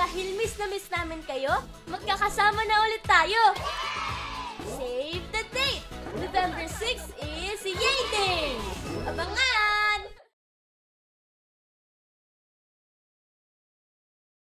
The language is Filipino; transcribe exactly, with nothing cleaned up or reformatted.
dahil miss na miss namin kayo, magkakasama na ulit tayo. Save the date! November sixth is Yay Day! Abangan!